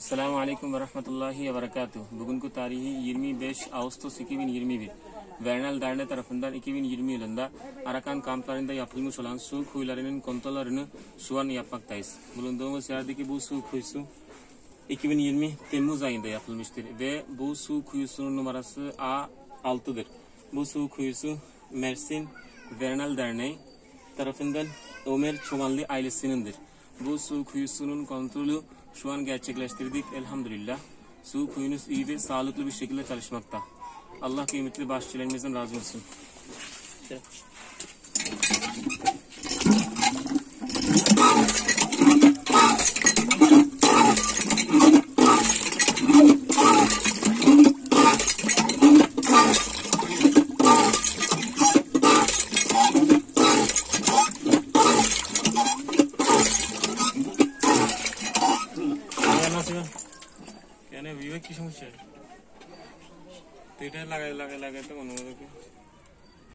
Esselamualeyküm ve rahmetullahi ve berekatuhu. Bugünkü tarihi 25 Ağustos 2021. Verenel Derneği tarafından 2020 yılında Arakan kamplarında yapılmış olan su kuyularının kontrollerini şu an yapmaktayız. Bulunduğumuz yerdeki bu su kuyusu 2020 Temmuz ayında yapılmıştır ve bu su kuyusunun numarası A6'dır. Bu su kuyusu Mersi Verenel Derneği tarafından Ömer Çobanli ailesindendir. Bu su kuyusunun kontrolü şu an gerçekleştirdik elhamdülillah. Su kuyunuz iyi ve sağlıklı bir şekilde çalışmakta. Allah kıymetli başçılarımızdan razı olsun. Yani büyük kişi mi şey? Tidak lagi tu kono tu.